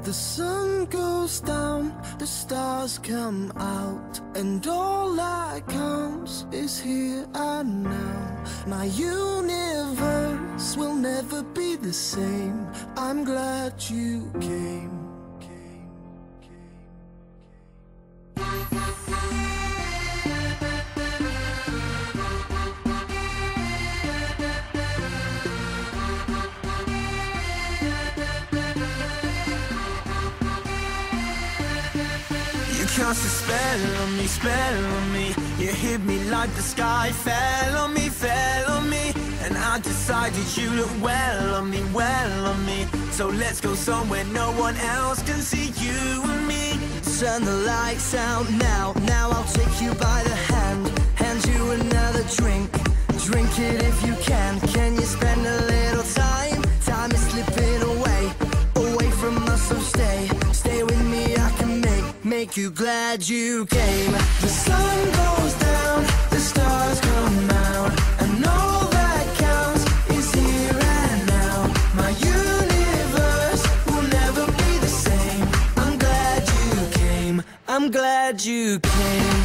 The sun goes down, the stars come out, and all that counts is here and now. My universe will never be the same. I'm glad you came. Cast a spell on me. You hit me like the sky fell on me, and I decided you look well on me, So let's go somewhere no one else can see you and me. Turn the lights out now. Now I'll take you by the hand, hand you another drink. Drink it if you can. Can you spend a little time? Time is slipping away from us, so stay with me. I can make you glad you came. The sun goes down, the stars come out, and all that counts is here and now. My universe will never be the same. I'm glad you came. I'm glad you came.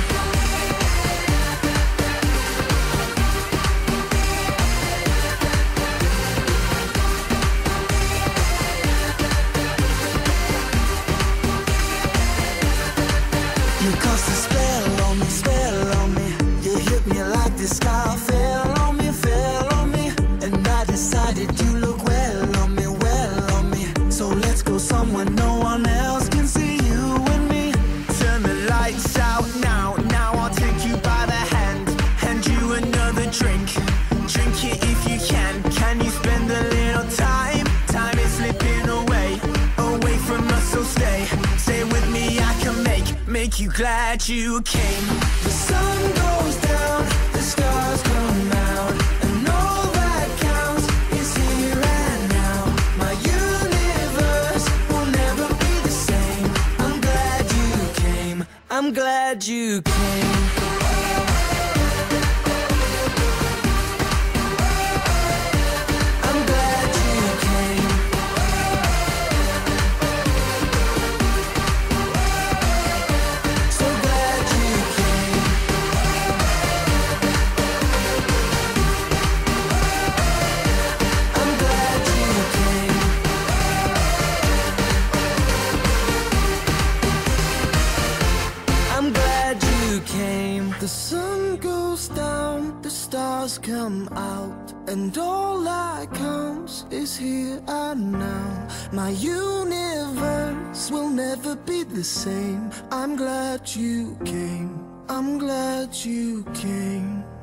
You cast a spell on me. You hit me like the sky fell on me, and I decided you look well on me, So let's go somewhere no one else can see you and me. Turn the lights out now. Now I'll take you by the hand, hand you another drink. Drink it if you can. Can you spend a little time? Time is slipping away from us, so stay with me. I can make you glad you came. The sun goes down, the stars come out, and all that counts is here and now. My universe will never be the same. I'm glad you came. I'm glad you came. The sun goes down, the stars come out, and all that counts is here and now. My universe will never be the same. I'm glad you came. I'm glad you came.